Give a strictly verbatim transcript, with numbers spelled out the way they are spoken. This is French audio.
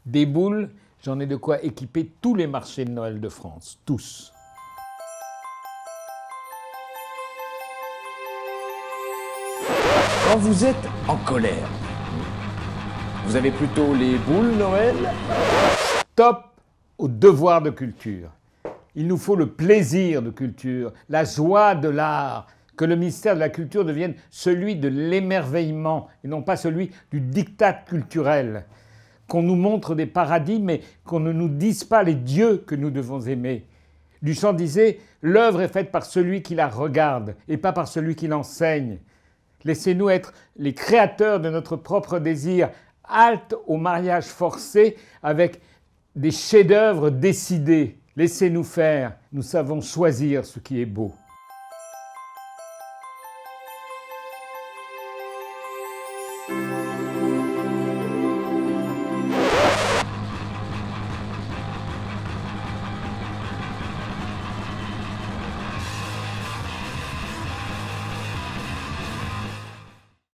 Des boules, j'en ai de quoi équiper tous les marchés de Noël de France, tous. Quand vous êtes en colère, vous avez plutôt les boules Noël? Stop au devoir de culture. Il nous faut le plaisir de culture, la joie de l'art, que le ministère de la Culture devienne celui de l'émerveillement et non pas celui du diktat culturel. Qu'on nous montre des paradis mais qu'on ne nous dise pas les dieux que nous devons aimer. Duchamp disait « L'œuvre est faite par celui qui la regarde et pas par celui qui l'enseigne ». Laissez-nous être les créateurs de notre propre désir. Halte au mariage forcé avec des chefs-d'œuvre décidés. Laissez-nous faire. Nous savons choisir ce qui est beau.